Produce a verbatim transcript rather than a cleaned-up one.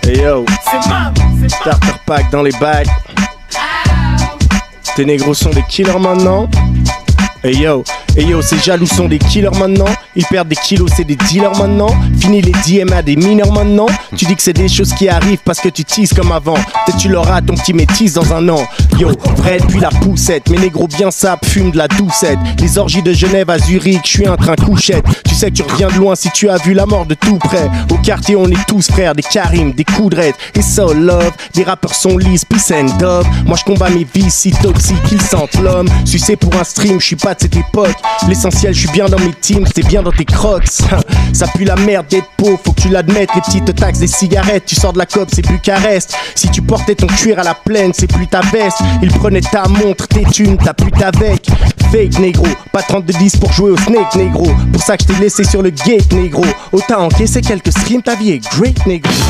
Hey yo, starter pack dans les bacs. Tes négros sont des killers maintenant. Hey yo, hey yo, ces jaloux sont des killers maintenant. Ils perdent des kilos, c'est des dealers maintenant. Fini les D M à des mineurs maintenant. Tu dis que c'est des choses qui arrivent parce que tu teases comme avant. Peut-être tu l'auras ton petit métis dans un an. Yo, vrai depuis la poussette. Mes négros bien sapent, fument de la doucette. Les orgies de Genève à Zurich, je suis un train couchette. Tu sais que tu reviens de loin si tu as vu la mort de tout près. Au quartier on est tous frères, des Karim, des Coudrettes et so love. Des rappeurs sont lisses, peace and dove. Moi je combats mes vices si toxiques qu'ils sentent l'homme. Sucé pour un stream, je suis pas de cette époque. L'essentiel, je suis bien dans mes teams, c'est bien dans tes crocs. Ça pue la merde d'être pauvre, faut que tu l'admettes. Les petites taxes des cigarettes, tu sors de la cope, c'est plus qu'un reste. Si tu portais ton cuir à la plaine, c'est plus ta veste. Ils prenaient ta montre, tes thunes, ta pute avec. Fake négro, pas trente-deux dix pour jouer au snake négro. Pour ça que je t'ai laissé sur le gate négro. Autant encaisser quelques streams, ta vie est great négro.